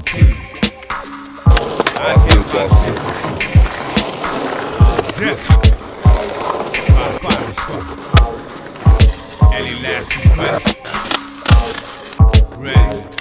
team. I give my sympathy to death. My final song. Any last requests? Ready?